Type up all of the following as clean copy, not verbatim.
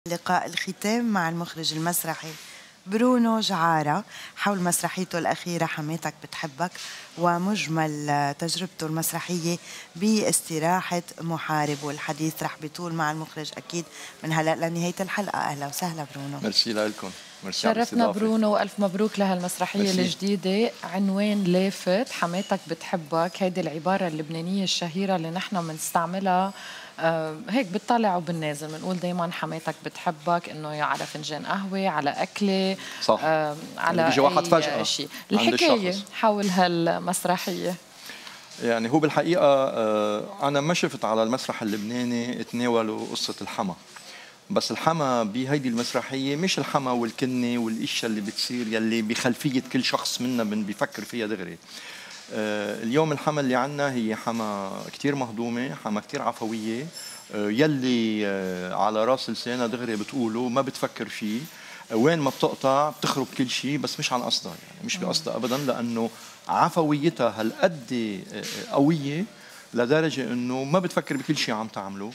لقاء الختام مع المخرج المسرحي برونو جعارة حول مسرحيته الأخيرة حماتك بتحبك ومجمل تجربته المسرحية باستراحة محارب، والحديث رح بيطول مع المخرج أكيد من هلأ لنهاية الحلقة. أهلا وسهلا برونو. ميرسي لكم. شرفنا برونو والف مبروك لهالمسرحيه الجديده. عنوان لافت، حماتك بتحبك، هيدي العباره اللبنانيه الشهيره اللي نحن بنستعملها هيك بالطالع وبالنازل، بنقول دائما حماتك بتحبك، انه على فنجان قهوه، على اكله، صح. على بيجي واحد فجأة شيء. الحكايه حول هالمسرحيه يعني هو بالحقيقه انا ما شفت على المسرح اللبناني تناولوا قصه الحما، بس الحما بهيدي المسرحيه مش الحما والكنه والاشياء اللي بتصير يلي بخلفيه كل شخص منا بيفكر فيها دغري. اليوم الحما اللي عنا هي حما كتير مهضومه، حما كتير عفويه، يلي على راس لسانها دغري بتقوله ما بتفكر فيه، وين ما بتقطع بتخرب كل شيء، بس مش عن قصدها، يعني مش بقصدها ابدا، لانه عفويتها هالقد قويه لدرجه انه ما بتفكر بكل شيء عم تعمله.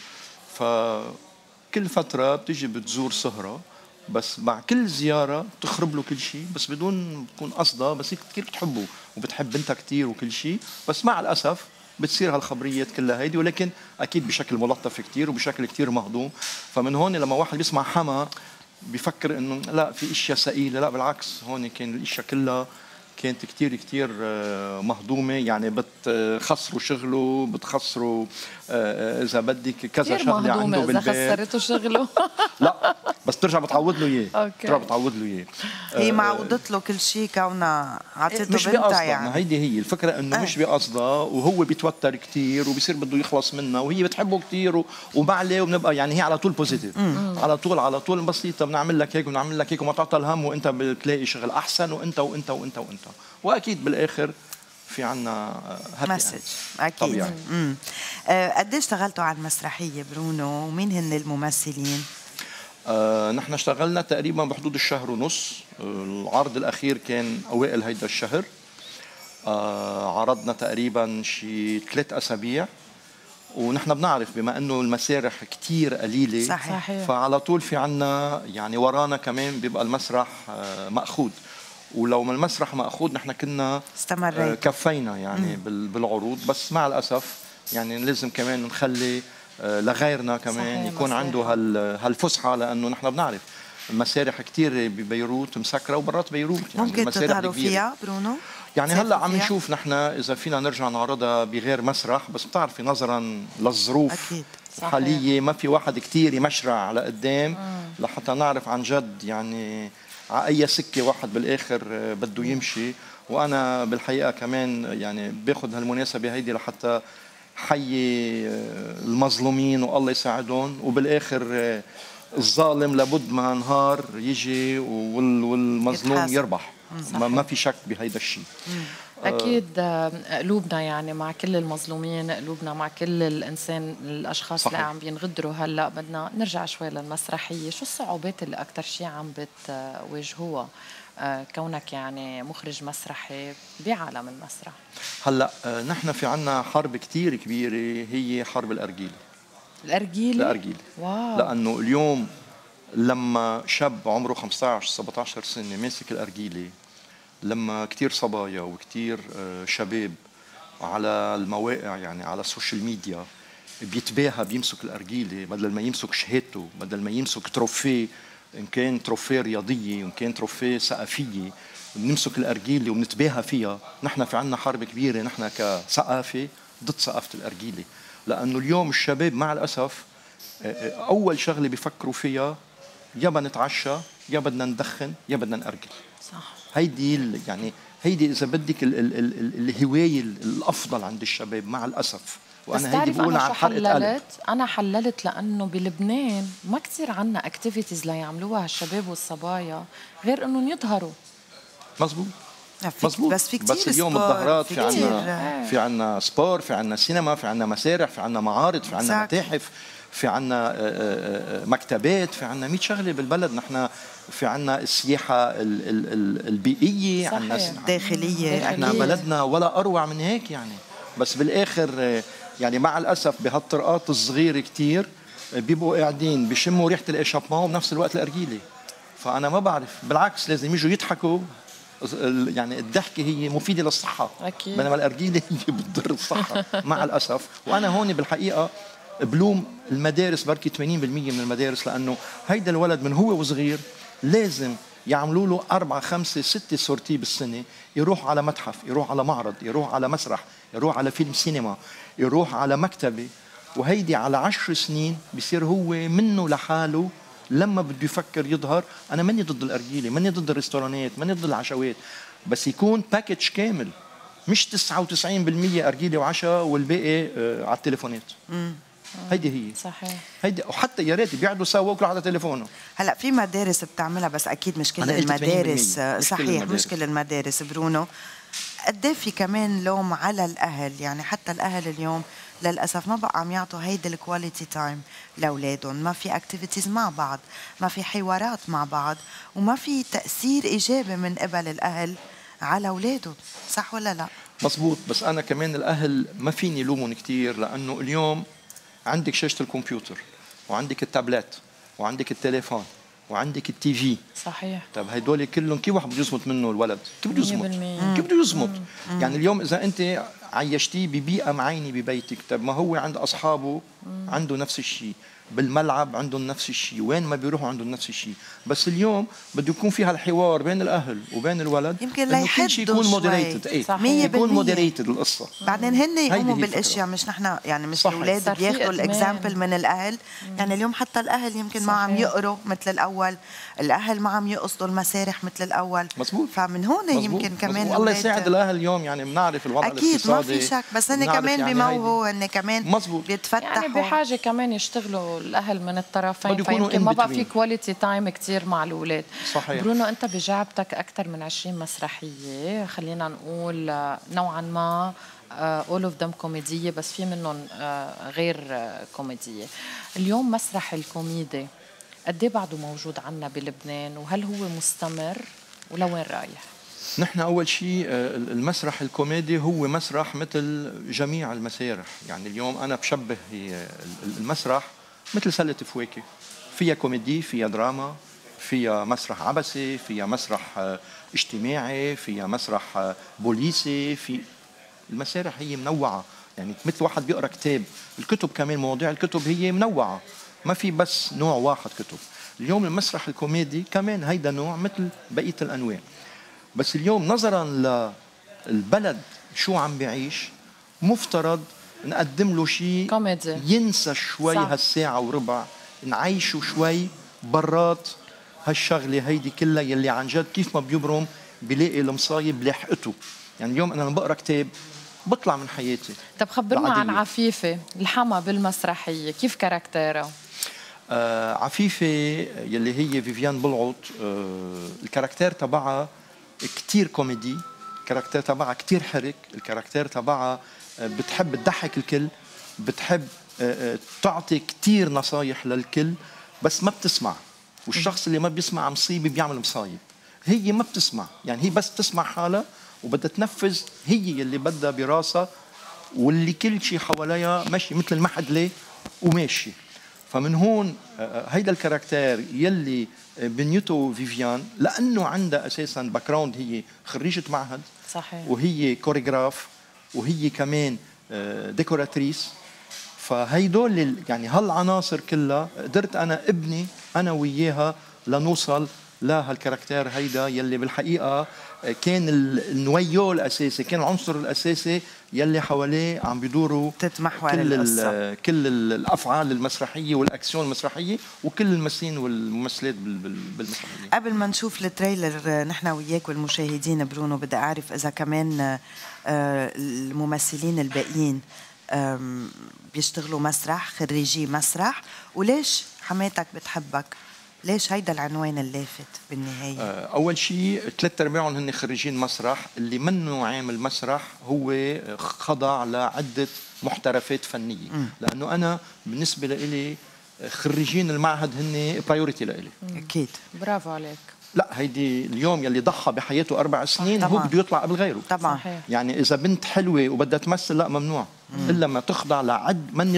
فكل فتره بتيجي بتزور سهره، بس مع كل زياره بتخرب له كل شيء، بس بدون تكون قصدها، بس هي كثير بتحبه وبتحب بنتها كثير وكل شيء، بس مع الاسف بتصير هالخبريات كلها هيدي، ولكن اكيد بشكل ملطف كثير وبشكل كثير مهضوم. فمن هون لما واحد بيسمع حما بيفكر انه لا في اشياء ثقيله، لا بالعكس، هون كان الاشياء كلها كانت كتير كتير مهضومه، يعني بتخسروا شغله، بتخسروا اذا بدك كذا شغله عنده بالبيت. اذا خسرته شغله لا بس بترجع بتعوض له اياه، بترجع بتعوض له اياه. هي معوضت له كل شيء كونها عطيته مش بنتها، يعني ما هيدي هي الفكره، انه مش بقصدها، وهو بيتوتر كثير وبصير بده يخلص منها، وهي بتحبه كثير ومعليه، وبنبقى يعني هي على طول بوزيتيف، على طول بسيطه، بنعمل لك هيك وبنعمل لك هيك وما تعطى الهم، وانت بتلاقي شغل احسن، وانت وانت وانت وانت، واكيد بالاخر في عنا مسج يعني. اكيد. قد ايش اشتغلتوا على المسرحيه برونو، ومين هن الممثلين؟ نحن اشتغلنا تقريبا بحدود الشهر ونص. العرض الاخير كان اوائل هيدا الشهر. عرضنا تقريبا شي 3 أسابيع، ونحن بنعرف بما انه المسارح كتير قليله، صحيح. فعلى طول في عنا يعني ورانا كمان بيبقى المسرح مأخوذ، ولو ما المسرح مأخوذ نحن كنا كفينا يعني بالعروض، بس مع الاسف يعني لازم كمان نخلي لغيرنا كمان يكون عنده هالفسحه، لانه نحن بنعرف المسارح كثير ببيروت مسكره، وبرات بيروت يعني ممكن تظهروا فيها برونو؟ يعني هلا عم نشوف نحن اذا فينا نرجع نعرضها بغير مسرح، بس بتعرفي نظرا للظروف أكيد. الحاليه ما في واحد كثير يمشرع لقدام لحتى نعرف عن جد يعني على اي سكه واحد بالاخر بده يمشي. وانا بالحقيقه كمان يعني باخذ هالمناسبه هيدي لحتى حيي المظلومين والله يساعدهم، وبالاخر الظالم لابد ما نهار يجي والمظلوم يربح. ما في شك بهيدا الشيء. اكيد قلوبنا يعني مع كل المظلومين، قلوبنا مع كل الاشخاص صحيح. اللي عم بينغدروا. هلا بدنا نرجع شوي للمسرحيه، شو الصعوبات اللي اكثر شيء عم بتواجهوها كونك يعني مخرج مسرحي بعالم المسرح؟ هلا نحن في عنا حرب كتير كبيره، هي حرب الارجيله. الارجيله واو. لانه اليوم لما شاب عمره 15 17 سنه ماسك الارجيله، لما كتير صبايا وكتير شباب على المواقع يعني على السوشيال ميديا بيتباهى بيمسك الارجيله، بدل ما يمسك شهادته، بدل ما يمسك تروفيه، ان كان تروفيه رياضيه وان كان تروفيه ثقافيه، بنمسك الارجيله وبنتباهى فيها. نحن في عنا حرب كبيره نحن كثقافه ضد ثقافه الارجيله، لانه اليوم الشباب مع الاسف اول شغله بيفكروا فيها يا بدنا نتعشى، يا بدنا ندخن، يا بدنا نأرجل. صح. هيدي يعني هيدي اذا بدك الهوايه الافضل عند الشباب مع الاسف. وانا هيدي بقول عن حللت، انا حللت لانه بلبنان ما كثير عنا اكتيفيتيز ليعملوها الشباب والصبايا غير انهم يظهروا. مزبوط. بس في كتير، بس اليوم الظهرات في عنا سبور، في عنا سينما، في عنا مسارح، في عنا معارض، في عنا متاحف، في عنا مكتبات، في عنا 100 شغله بالبلد. نحن في عنا السياحه البيئيه، عنا الداخليه. احنا بلدنا ولا اروع من هيك يعني. بس بالاخر يعني مع الاسف بهالطرقات الصغيره كثير بيبقوا قاعدين بيشموا ريحه الاشابمون وبنفس الوقت الارجيله. فانا ما بعرف، بالعكس لازم يجوا يضحكوا. يعني الضحكه هي مفيده للصحه أكيد. بينما الارجيله هي بتضر الصحه مع الاسف. وانا هون بالحقيقه بلوم المدارس بركي 80% من المدارس، لانه هيدا الولد من هو وصغير لازم يعملوا له 4 5 6 سورتي بالسنه، يروح على متحف، يروح على معرض، يروح على مسرح، يروح على فيلم سينما، يروح على مكتبه. وهيدي على 10 سنين بصير هو منه لحاله لما بده يفكر يظهر. انا ماني ضد الارجيله، ماني ضد الريستورانات، ماني ضد العشوات، بس يكون باكج كامل، مش 99% ارجيله وعشاء والباقي على التليفونات. هيدي هي صحيح. هيدي، وحتى يا ريت بيقعدوا سوا وكل على تليفونه. هلا في مدارس بتعملها بس اكيد مش كل المدارس. صحيح مش كل المدارس برونو. قد في كمان لوم على الاهل، يعني حتى الاهل اليوم للاسف ما بقى عم يعطوا هيدي الكواليتي تايم لاولادهم، ما في اكتيفيتيز مع بعض، ما في حوارات مع بعض، وما في تاثير ايجابي من قبل الاهل على اولادهم. صح ولا لا؟ مزبوط. بس انا كمان الاهل ما فيني لومهم كثير، لانه اليوم عندك شاشه الكمبيوتر وعندك التابلت وعندك التليفون وعندك التي في. صحيح. طيب هدول كلهم كيف واحد بده يزمط منه الولد؟ كيف بده يزمط؟ كيف بده يزمط؟ يعني اليوم اذا انت عيشتيه ببيئه معينه ببيتك، طيب ما هو عند اصحابه عنده نفس الشيء، بالملعب عندهم نفس الشيء، وين ما بيروحوا عندهم نفس الشيء. بس اليوم بده يكون في هالحوار بين الاهل وبين الولد، يمكن لا كل شيء يكون مودريتد. يكون مودريتد القصه. بعدين هن يقوموا بالاشياء، مش نحن يعني مش الاولاد بياخذوا الاكزامبل من الاهل. يعني اليوم حتى الاهل يمكن ما عم يقروا مثل الاول، الاهل ما عم يقصدوا المسارح مثل الاول. مزبوط. فمن هون يمكن كمان الله يساعد الاهل اليوم، يعني بنعرف الوضع اكيد الاقتصادي، ما في شك، بس هن كمان يعني بموهوا، هن كمان بيتفتحوا، يعني بحاجه كمان يشتغلوا الاهل من الطرفين، فيمكن ما بقى في كواليتي تايم كثير مع الاولاد. صحيح. برونو انت بجعبتك اكثر من 20 مسرحيه، خلينا نقول نوعا ما all of them كوميديه، بس في منهم غير كوميديه. اليوم مسرح الكوميدي قد ايه بعده موجود عنا بلبنان، وهل هو مستمر ولوين رايح؟ نحن أول شيء المسرح الكوميدي هو مسرح مثل جميع المسارح. يعني اليوم أنا بشبه المسرح مثل سلة فواكه، فيها كوميدي، فيها دراما، فيها مسرح عبثي، فيها مسرح اجتماعي، فيها مسرح بوليسي. في المسارح هي منوعة، يعني مثل واحد بيقرأ كتاب. الكتب كمان، مواضيع الكتب هي منوعة، ما في بس نوع واحد كتب. اليوم المسرح الكوميدي كمان هيدا نوع مثل بقية الأنواع. بس اليوم نظرا للبلد شو عم بيعيش، مفترض نقدم له شيء كوميدي ينسى شوي هالساعة وربع، نعيشه شوي برات هالشغلة هيدي كلها يلي عن جد كيف ما بيبرم بيلاقي المصايب لاحقته. يعني اليوم أنا لما بقرأ كتاب بطلع من حياتي. طب خبرنا عن عفيفة الحما بالمسرحية، كيف كاركتيرها؟ عفيفة يلي هي فيفيان بلعوط، الكاركتير تبعها كتير كوميدي، الكاركتير تبعها كتير حرك، الكاركتير تبعها بتحب تضحك الكل، بتحب تعطي كتير نصايح للكل، بس ما بتسمع. والشخص اللي ما بيسمع مصيبة بيعمل مصايب. هي ما بتسمع، يعني هي بس تسمع حالها وبدها تنفذ هي اللي بدها براسها، واللي كل شيء حواليها ماشي مثل المحدلة وماشي. فمن هون هيدا الكاركتير يلي بنيته فيفيان، لأنه عندها أساساً باكراوند، هي خريجة معهد. صحيح. وهي كوريغراف، وهي كمان ديكوراتريس. فهيدول يعني هالعناصر كلها قدرت أنا ابني أنا وياها لنوصل لهالكاركتير هيدا يلي بالحقيقة كان النويو الأساسي، كان العنصر الأساسي يلي حواليه عم بيدوروا تتمحور كل الأفعال المسرحية والأكسيون المسرحية وكل الممثلين والممثلات بالمسرحية. قبل ما نشوف التريلر نحن وياك والمشاهدين برونو، بدي أعرف إذا كمان الممثلين الباقيين بيشتغلوا مسرح، خريجي مسرح، وليش حماتك بتحبك؟ ليش هيدا العنوان اللافت بالنهاية؟ أول شيء 3/4 هن خريجين مسرح. اللي منه عامل مسرح هو خضع لعدة محترفات فنية. لأنه أنا بالنسبة لإلي خريجين المعهد هن برايورتي لإلي. أكيد. برافو عليك. لا، هيدي اليوم يلي ضحى بحياته 4 سنين هو بده يطلع قبل غيره. طبعا. صحيح. يعني إذا بنت حلوة وبدها تمثل، لا، ممنوع إلا ما تخضع لعد. مني ضد،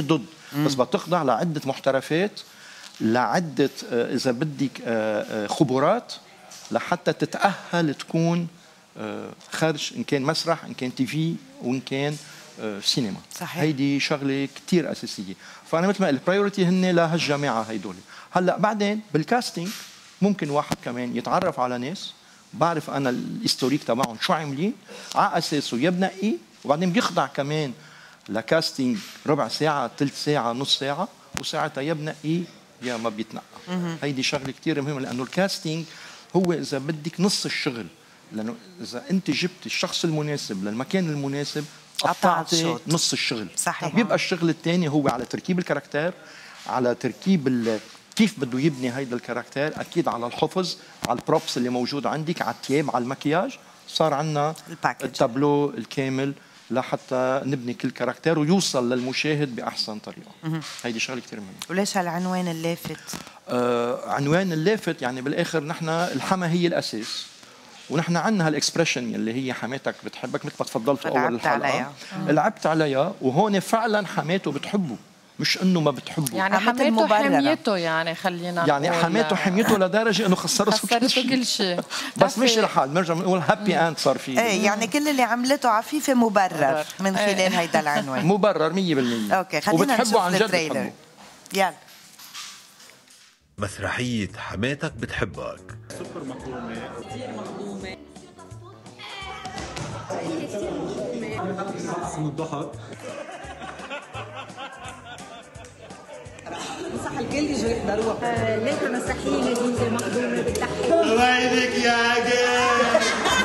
بس بتخضع لعده محترفات، لعده اذا بدك خبرات لحتى تتاهل تكون خارج، ان كان مسرح، ان كان تي في، وان كان سينما. صحيح. هيدي شغله كثير اساسيه. فانا مثل ما قلت البرايورتي هن لهالجامعه هيدول. هلا بعدين بالكاستنج ممكن واحد كمان يتعرف على ناس بعرف انا الهيستوريك تبعهم شو عاملين، على اساسه يا بنقي، وبعدين بيخضع كمان لكاستنج ربع ساعه، ثلث ساعه، نص ساعه، وساعتها يا بنقي يا ما بيتنقى. هيدي شغله كثير مهمه، لانه الكاستنج هو اذا بدك نص الشغل، لانه اذا انت جبت الشخص المناسب للمكان المناسب قطعتي نص الشغل. صحيح. بيبقى الشغل الثاني هو على تركيب الكاركتير، على تركيب كيف بده يبني هيدا الكاركتير، اكيد على الحفظ، على البروبس اللي موجود عندك، على الثياب، على المكياج. صار عندنا التابلو الكامل لحتى نبني كل كاركتير ويوصل للمشاهد باحسن طريقه. هيدي شغله كثير مهمه. وليش هالعنوان اللافت؟ عنوان اللافت يعني بالاخر نحن الحما هي الاساس، ونحن عندنا هالاكسبريشن اللي هي حماتك بتحبك، مثل ما تفضلتوا اول الحلقه لعبت عليها، وهون فعلا حماته بتحبه، مش انه ما بتحبه. يعني حماته حميته، يعني خلينا يعني نقول حماته حميته لدرجه انه خسرته كل شيء. بس مش الحال، بنرجع بنقول هابي اند صار فيه. ايه يعني كل اللي عملته عفيفه مبرر من خلال هيدا العنوان. مبرر 100%. اوكي خلينا نشوف عن جد التريلر. يلا. مسرحية حماتك بتحبك. سكر مكرونة كثير مهضومة. من الضحك. صح الكل يجوا يحضروها. ليك مسرحية لذيذة مهضومة بتضحك. الله يهديك يا عقل.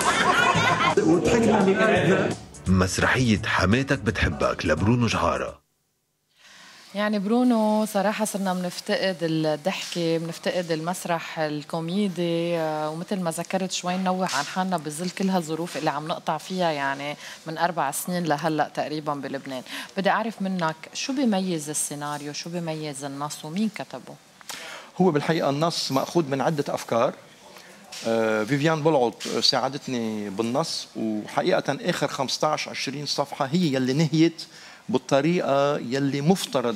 وضحكنا من قلبنا. مسرحية حماتك بتحبك لبرونو جعارة. يعني برونو صراحة صرنا بنفتقد الضحكة، بنفتقد المسرح الكوميدي، ومثل ما ذكرت شوي ننوه عن حالنا بظل كل هالظروف اللي عم نقطع فيها، يعني من 4 سنين لهلأ تقريبا بلبنان. بدي أعرف منك شو بيميز السيناريو، شو بيميز النص، ومين كتبه؟ هو بالحقيقة النص مأخوذ من عدة أفكار. فيفيان بلعوط ساعدتني بالنص، وحقيقة آخر 15-20 صفحة هي يلي نهيت بالطريقة يلي مفترض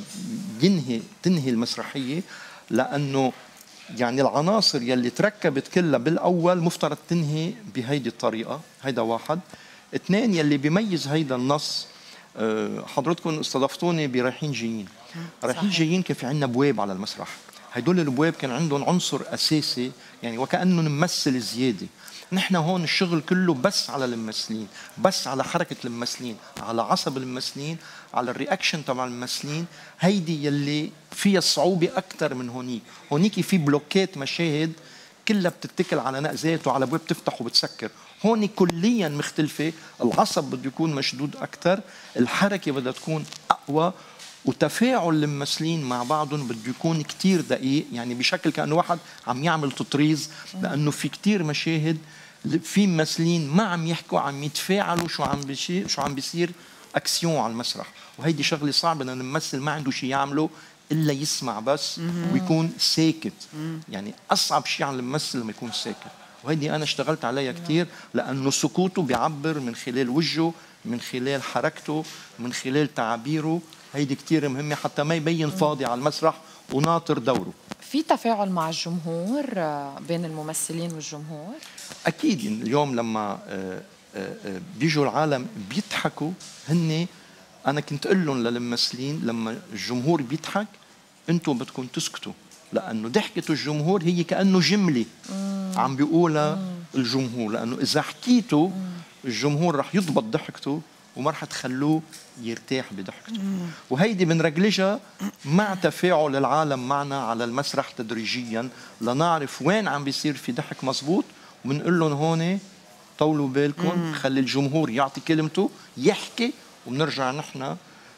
تنهي المسرحية، لأنه يعني العناصر يلي تركبت كلها بالأول مفترض تنهي بهيدي الطريقة. هيدا واحد. 2 يلي بيميز هيدا النص، حضرتكم استضفتوني برايحين جايين. رايحين جايين كان في عندنا بواب على المسرح، هدول البواب كان عندهم عنصر أساسي، يعني وكأنه نمثل زيادة. نحن هون الشغل كله بس على الممثلين، بس على حركة الممثلين، على عصب الممثلين، على الرياكشن تبع الممثلين. هيدي يلي فيها صعوبة أكثر من هونيك. هونيك في بلوكات مشاهد كلها بتتكل على نقزات وعلى بواب تفتح وبتسكر. هون كليا مختلفة، العصب بده يكون مشدود أكثر، الحركة بدها تكون أقوى، وتفاعل الممثلين مع بعضهم بده يكون كتير دقيق، يعني بشكل كأنه واحد عم يعمل تطريز، لأنه في كتير مشاهد في ممثلين ما عم يحكوا، عم يتفاعلوا شو عم بيصير أكسيون على المسرح. وهيدي شغلة صعبة، لأن الممثل ما عنده شيء يعمله إلا يسمع بس ويكون ساكت. يعني أصعب شيء على الممثل لما يكون ساكت، وهيدي أنا اشتغلت عليها كتير، لأنه سكوته بيعبر من خلال وجهه، من خلال حركته، من خلال تعابيره. هيدي كتير مهمة حتى ما يبين فاضي على المسرح وناطر دوره. في تفاعل مع الجمهور بين الممثلين والجمهور؟ أكيد. اليوم لما بيجوا العالم بيضحكوا هن، أنا كنت أقول لهم للممثلين لما الجمهور بيضحك أنتم بدكم تسكتوا، لأنه ضحكة الجمهور هي كأنه جملة عم بيقولها الجمهور، لأنه إذا حكيتوا الجمهور رح يضبط ضحكته وما رح تخلوه يرتاح بضحكته. وهيدي بنرجلجها مع تفاعل العالم معنا على المسرح تدريجيا، لنعرف وين عم بيصير في ضحك مزبوط، وبنقول لهم هون طولوا بالكم، خلي الجمهور يعطي كلمته يحكي، وبنرجع نحن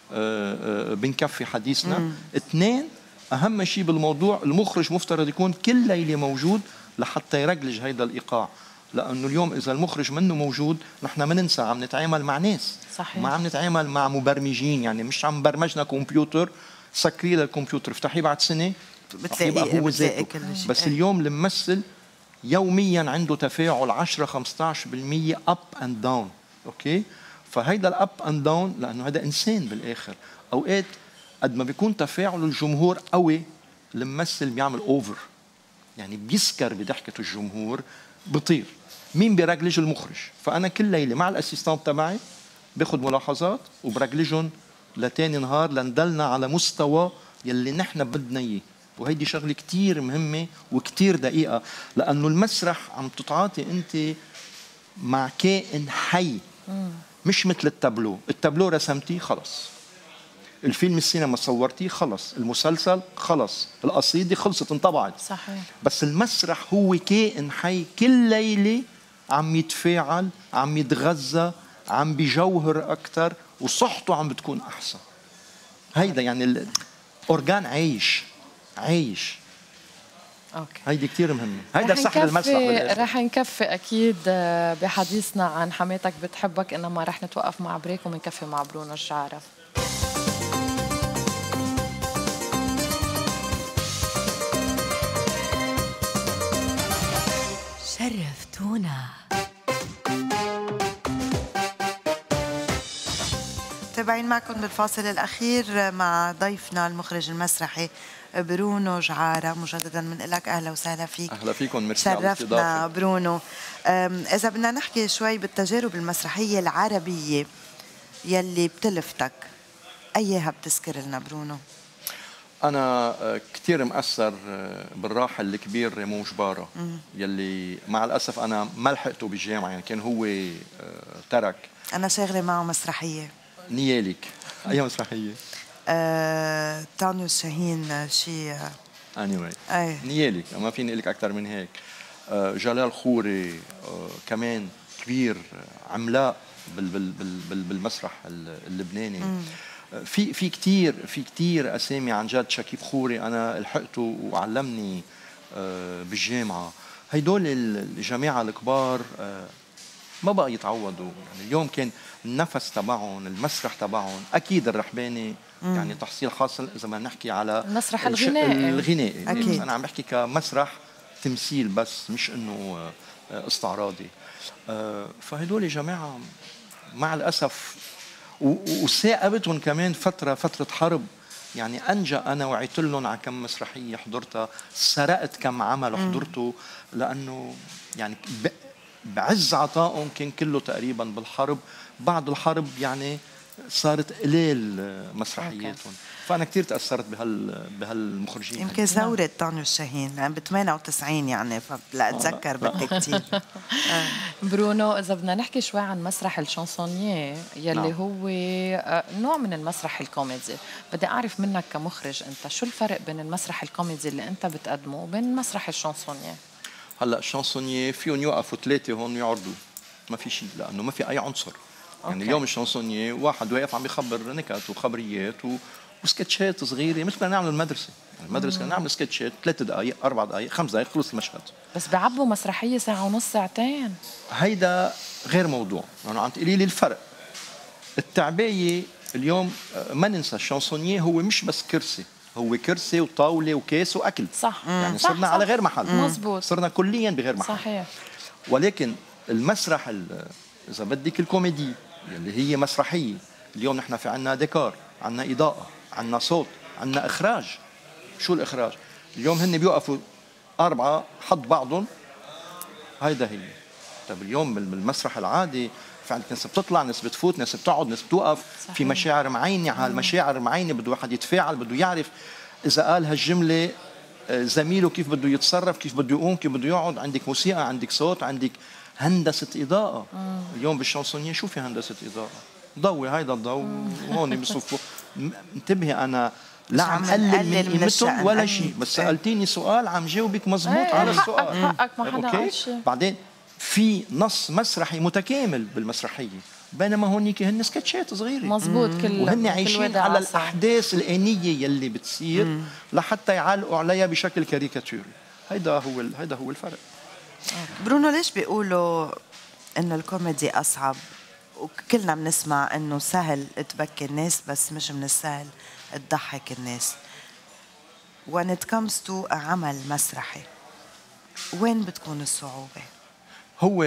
بنكفي حديثنا. 2 أهم شيء بالموضوع، المخرج مفترض يكون كل ليلة موجود لحتى يرجلج هيدا الإيقاع، لأنه اليوم إذا المخرج منه موجود نحن ما ننسى عم نتعامل مع ناس. صحيح. ما عم نتعامل مع مبرمجين، يعني مش عم برمجنا كمبيوتر سكري للكمبيوتر افتحيه بعد سنة بتلاقي هو ذاته. بس اليوم الممثل يوميا عنده تفاعل 10-15% up and down. أوكي؟ فهيدا الاب اند داون، لأنه هذا إنسان بالآخر. أوقات قد ما بيكون تفاعل الجمهور قوي، الممثل بيعمل اوفر، يعني بيسكر بضحكه الجمهور، بطير. مين بيرجلج؟ المخرج. فانا كل ليله مع الاسيستانت تبعي باخذ ملاحظات وبرجلجهم لتاني نهار لندلنا على مستوى يلي نحن بدنا اياه. وهيدي شغله كتير مهمه وكتير دقيقه، لانه المسرح عم تتعاطي انت مع كائن حي، مش مثل التابلو. التابلو رسمتيه خلص، الفيلم السينما صورتيه خلص، المسلسل خلص، القصيدة خلصت انطبعت. صحيح. بس المسرح هو كائن حي، كل ليلة عم يتفاعل، عم يتغذى، عم بيجوهر أكثر، وصحته عم بتكون أحسن. هيدا يعني الأورجان عايش. اوكي. هيدي كتير مهمة، هيدا سحر المسرح. رح نكفي اكيد بحديثنا عن حماتك بتحبك، انما رح نتوقف مع بريك ومنكفي مع برونو الجعارة. شرفتونا. متابعين معكم بالفاصل الأخير مع ضيفنا المخرج المسرحي برونو جعارة. مجددا بنقول لك أهلا وسهلا فيك. أهلا فيكم، ميرسي على الاستضافة. شرفنا برونو. إذا بدنا نحكي شوي بالتجارب المسرحية العربية يلي بتلفتك، أيها بتذكر لنا برونو؟ أنا كتير مأثر بالراحل الكبير ريمون جبارة، يلي مع الأسف أنا ما لحقته بالجامعة، يعني كان هو ترك. أنا شاغلة معه مسرحية. نيالك. أي مسرحية؟ تانيوس شاهين شيء. anyway. نيالك، ما فيني أقول لك أكثر من هيك. جلال خوري كمان كبير، عملاق بالمسرح اللبناني. في كتير اسامي عن جد. شكيب خوري انا لحقته وعلمني بالجامعه. هيدول الجماعه الكبار ما بقى يتعوضوا. يعني اليوم كان النفس تبعهم، المسرح تبعهم، اكيد الرحباني يعني تحصيل حاصل اذا بدنا نحكي على المسرح الغنائي. أكيد. انا عم بحكي كمسرح تمثيل بس، مش انه استعراضي. فهدول جماعه مع الاسف، وثاقبتهم كمان فترة حرب. يعني أنجى أنا وعيت لهم على كم مسرحية حضرتها، سرقت كم عمل حضرته، لأنه يعني بعز عطائهم كان كله تقريبا بالحرب. بعد الحرب يعني صارت قليل مسرحياتهم. فأنا كتير تأثرت بهالمخرجين. يمكن ثورة تانيوس شاهين ب 98 يعني، فلا أتذكر بدي كتير. برونو، إذا بدنا نحكي شوي عن مسرح الشانسونييه يلي هو نوع من المسرح الكوميدي، بدي أعرف منك كمخرج أنت شو الفرق بين المسرح الكوميدي اللي أنت بتقدمه وبين مسرح الشانسونييه؟ هلا الشانسونييه فيهم يوقفوا ثلاثة هون يعرضوا، ما في شيء، لأنه ما في أي عنصر. يعني اليوم الشانسونييه واحد واقف عم بيخبر نكت وخبريات وسكتشات صغيره، مثل ما نعمل المدرسه. يعني المدرسه كنا نعمل سكتشات 3 دقائق 4 دقائق 5 دقائق خلص المشهد. بس بعبوا مسرحيه ساعه ونص ساعتين. هيدا غير موضوع. يعني عم تقولي لي الفرق. التعبايه اليوم ما ننسى الشانسونييه هو مش بس كرسي، هو كرسي وطاوله وكاس واكل. صح. يعني صرنا على غير محل. مزبوط. صرنا كليا بغير محل. صحيح. ولكن المسرح اذا بدك الكوميدي اللي هي مسرحيه، اليوم نحن في عنا ديكور، عنا اضاءه، عنا صوت، عنا اخراج. شو الاخراج؟ اليوم هن بيوقفوا 4 حد بعضهم، هيدا هي. طيب اليوم بالمسرح العادي في عندك ناس بتطلع، ناس بتفوت، ناس بتقعد، ناس بتوقف. صحيح. في مشاعر معينه، على المشاعر معينه بده واحد يتفاعل، بده يعرف اذا قال هالجمله زميله كيف بده يتصرف، كيف بده يقوم، كيف بده يقعد. عندك موسيقى، عندك صوت، عندك هندسه اضاءه. اليوم بالشانسونيه شو في هندسه اضاءه؟ ضوي، هيدا الضوء وهون بصفوا. انتبهي، انا لا عم قلل من قيمتهم ولا شيء، بس سالتيني سؤال عم جاوبك مزبوط على السؤال. حقك، ما حدا قال شيء. بعدين في نص مسرحي متكامل بالمسرحيه، بينما هونيك هن سكتشات صغيره. مزبوط. وهن عايشين على الاحداث الانيه يلي بتصير لحتى يعلقوا عليها بشكل كاريكاتوري. هيدا هو الفرق. برونو، ليش بيقولوا انه الكوميدي اصعب؟ وكلنا بنسمع انه سهل تبكي الناس بس مش من السهل تضحك الناس. when it comes to عمل مسرحي وين بتكون الصعوبة؟ هو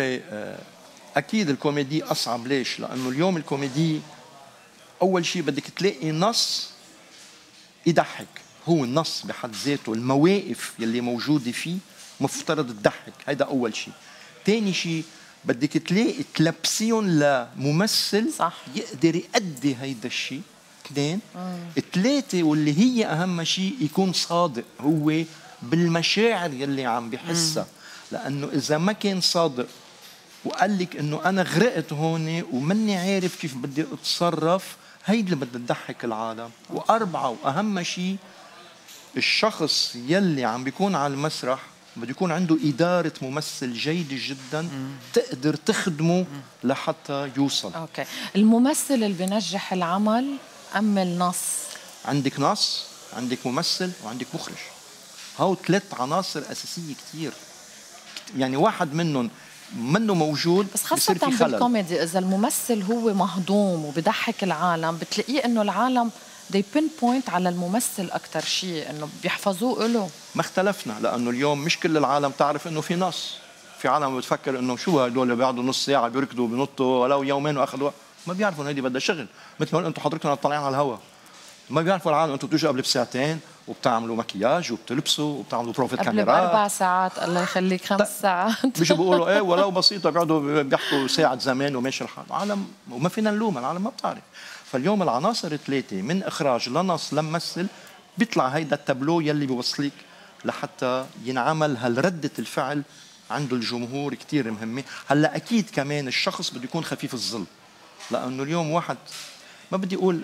اكيد الكوميدي اصعب. ليش؟ لانه اليوم الكوميدي اول شيء بدك تلاقي نص يضحك. هو النص بحد ذاته، المواقف يلي موجودة فيه مفترض تضحك، هيدا أول شيء. ثاني شيء بدك تلاقي تلبسيهم لممثل صح. يقدر يأدي هيدا الشيء. اثنين. ثلاثة واللي هي أهم شيء يكون صادق هو بالمشاعر يلي عم بحسها، لأنه إذا ما كان صادق وقال لك إنه أنا غرقت هون ومني عارف كيف بدي أتصرف، هيدي اللي بدها تضحك العالم. وأربعة وأهم شيء، الشخص يلي عم بيكون على المسرح بده يكون عنده إدارة ممثل جيدة جدا تقدر تخدمه لحتى يوصل. اوكي، الممثل اللي بينجح العمل ام النص؟ عندك نص، عندك ممثل، وعندك مخرج. هاو 3 عناصر أساسية كتير، يعني واحد منهم منه موجود بس خاصة بصير في خلل. بالكوميدي إذا الممثل هو مهضوم وبضحك العالم، بتلاقيه إنه العالم they pinpoint على الممثل أكتر شيء، إنه بيحفظوه له. ما اختلفنا، لأنه اليوم مش كل العالم تعرف إنه في نص. في عالم بتفكر إنه شو هدول اللي بيقعدوا نص ساعة بيركضوا بينطوا ولو يومين وأخذوا، ما بيعرفوا إن هيدي بدها شغل. مثل ما أنتم حضرتكم طالعين على الهواء، ما بيعرفوا العالم أنتم بتيجوا قبل بساعتين وبتعملوا مكياج وبتلبسوا وبتعملوا بروفة قبل كاميرا. ب4 ساعات الله يخليك 5 ساعات. بيجوا بيقولوا ايه ولو بسيطه، بيقعدوا بيحكوا ساعه زمان وماشي الحال. العالم وما فينا نلوم، العالم ما بتعرف. فاليوم العناصر 3 من اخراج لنص لممثل بيطلع هيدا التابلو يلي بيوصلك لحتى ينعمل هالردة الفعل عنده الجمهور كتير مهمة. هلا أكيد كمان الشخص بده يكون خفيف الظل، لأنه اليوم واحد ما بدي أقول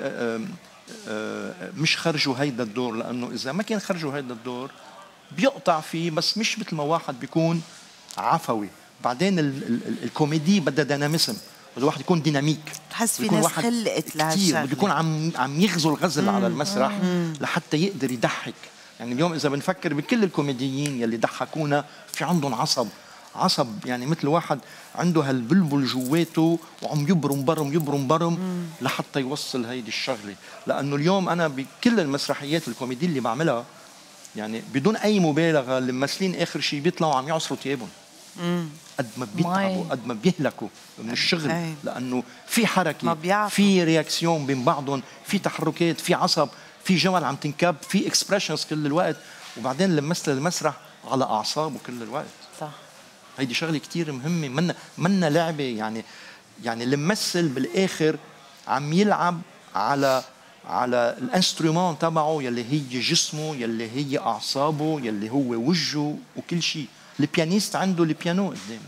مش خرجوا هيدا الدور، لأنه إذا ما كان خرجوا هيدا الدور بيقطع فيه، بس مش مثل ما واحد بيكون عفوي. بعدين الكوميدي بدها ديناميسم، بده واحد يكون ديناميك، بحس في ناس خلقت لهالشغله، بده يكون عم يغزو الغزل على المسرح لحتى يقدر يضحك. يعني اليوم اذا بنفكر بكل الكوميديين يلي ضحكونا في عندهم عصب، يعني مثل واحد عنده هالبلبل جواته وعم يبرم برم لحتى يوصل هيدي الشغله. لانه اليوم انا بكل المسرحيات الكوميدي اللي بعملها يعني بدون اي مبالغه الممثلين اخر شيء بيطلعوا عم يعصروا ثيابهم قد ما بيتعبوا، قد ما بيهلكوا من الشغل، لانه في حركه، في رياكسيون بين بعضهم، في تحركات، في عصب، في جمل عم تنكب، في اكسبريشنز كل الوقت، وبعدين الممثل المسرح على اعصابه كل الوقت. صح. هيدي شغله كثير مهمه، منا لعبه. يعني الممثل بالاخر عم يلعب على الانسترومون تبعه يلي هي جسمه، يلي هي اعصابه، يلي هو وجهه وكل شيء. البيانيست عنده البيانو قدامه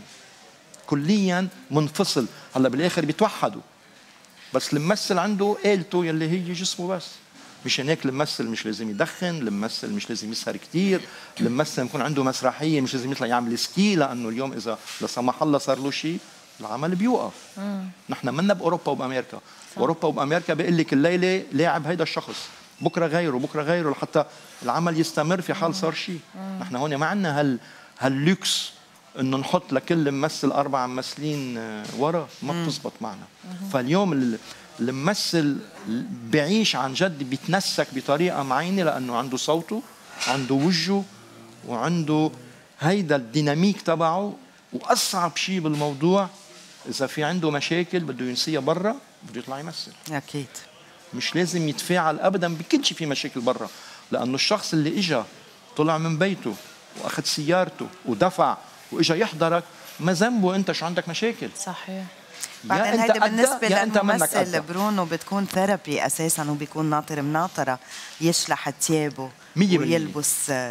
كليا منفصل، هلا بالاخر بيتوحدوا، بس الممثل عنده آلته يلي هي جسمه بس. مشان هيك الممثل مش لازم يدخن، الممثل مش لازم يسهر كثير، الممثل يكون عنده مسرحيه مش لازم يطلع يعمل سكي، لانه اليوم اذا لا سمح الله صار له شيء العمل بيوقف. نحن منا باوروبا وبامريكا، باوروبا وبامريكا بيقول لك الليله لاعب هيدا الشخص، بكره غيره، بكره غيره، لحتى العمل يستمر في حال صار شيء. نحن هون ما عندنا هاللوكس انه نحط لكل ممثل 4 ممثلين ورا، ما بتزبط معنا. فاليوم الممثل بيعيش عن جد، بيتنسك بطريقه معينه، لانه عنده صوته، عنده وجهه، وعنده هيدا الديناميك تبعه. واصعب شيء بالموضوع اذا في عنده مشاكل بده ينسيها برا، بده يطلع يمثل. اكيد مش لازم يتفاعل ابدا بكل شيء في مشاكل برا، لانه الشخص اللي اجى طلع من بيته واخذ سيارته ودفع واجى يحضرك، ما ذنبه انت شو عندك مشاكل. صحيح. بعدين هيدا بالنسبه للممثل برونو بتكون ثيرابي اساسا، وبيكون ناطر مناطره يشلح ثيابه ويلبس 100%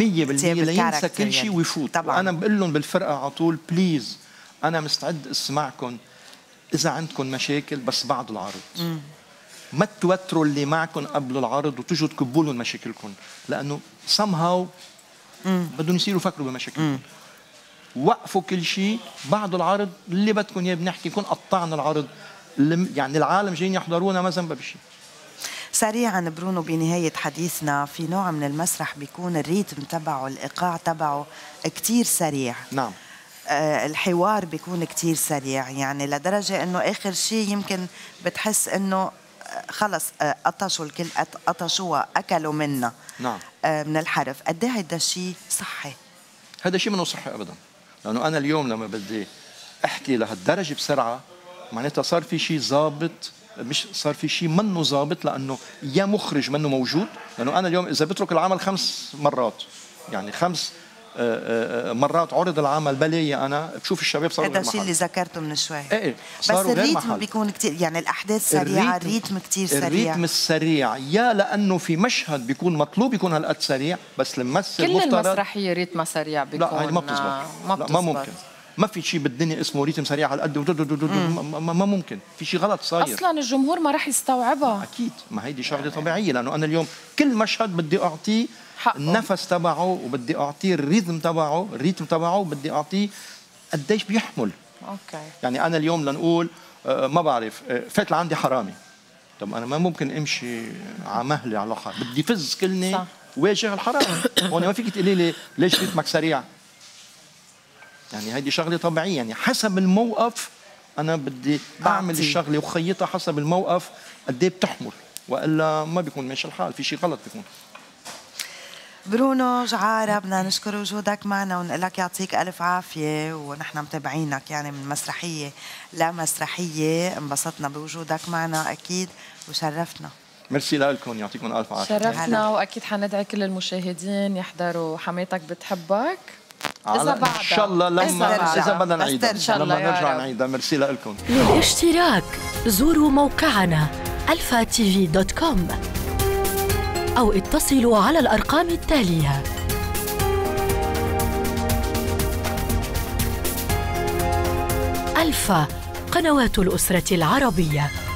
لينسى كل شيء ويفوت طبعا. انا بقول لهم بالفرقه على طول بليز انا مستعد اسمعكم اذا عندكم مشاكل، بس بعد العرض ما توتروا اللي معكم قبل العرض وتجوا تكبوا لهم مشاكلكم، لانه somehow بدهم يصيروا يفكروا بمشاكلكم. وقفوا كل شيء بعد العرض، اللي بدكم اياه بنحكي، نكون قطعنا العرض، يعني العالم جايين يحضرونا ما ذنبها بشيء. سريعا برونو بنهاية حديثنا، في نوع من المسرح بيكون الريتم تبعه، الإيقاع تبعه كتير سريع. نعم. الحوار بيكون كتير سريع، يعني لدرجة انه اخر شيء يمكن بتحس انه خلص قطشوا الكل، قطشوها اكلوا منا. نعم. من الحرف. قد ايه هيدا الشيء صحي؟ هذا شيء منه صحي ابدا، لانه انا اليوم لما بدي احكي لهالدرجه بسرعه معناتها صار في شيء ضابط مش صار في شيء منه ظابط، لانه يا مخرج منه موجود، لانه انا اليوم اذا بترك العمل 5 مرات، يعني 5 مرات عرض العمل بلاقي انا بشوف الشباب صاروا هذا الشيء اللي ذكرته من شوي. ايه بس الريتم بيكون كتير، يعني الاحداث سريعه، الريتم كتير سريع. الريتم السريع يا لانه في مشهد بيكون مطلوب يكون هالقد سريع، بس الممثل كل مفترض المسرحيه ريتمها سريع بيكون. لا هي ما بتزبط، ما ممكن. ما في شيء بالدنيا اسمه ريتم سريع هالقد، ما ممكن، في شيء غلط صاير. اصلا الجمهور ما راح يستوعبها. اكيد، ما هيدي شغله طبيعيه، لانه انا اليوم كل مشهد بدي اعطيه حقه. النفس تبعه، وبدي اعطيه الريتم تبعه، وبدي اعطيه قديش بيحمل. اوكي. يعني انا اليوم لنقول ما بعرف فات لعندي حرامي، طب انا ما ممكن امشي على مهلي على الحرامي، بدي فز كلني واجه الحرامي. هون ما فيك تقولي لي ليش ريتمك سريع، يعني هيدي شغله طبيعيه، يعني حسب الموقف انا بدي اعمل الشغله وخيطها حسب الموقف قد ايه بتحمل، والا ما بيكون ماشي الحال، في شيء غلط بيكون. برونو جعارة، بدنا نشكر وجودك معنا ونقول لك يعطيك ألف عافية، ونحن متابعينك يعني من مسرحية لمسرحية، انبسطنا بوجودك معنا أكيد وشرفتنا. ميرسي لكم، يعطيكم ألف عافية. شرفتنا، وأكيد حندعي كل المشاهدين يحضروا حماتك بتحبك إذا بعد إن شاء الله إذا بدنا نعيدها، لما نرجع نعيدها. ميرسي لكم. للاشتراك زوروا موقعنا alphatv.com أو اتصلوا على الأرقام التالية: ألفا، قنوات الأسرة العربية.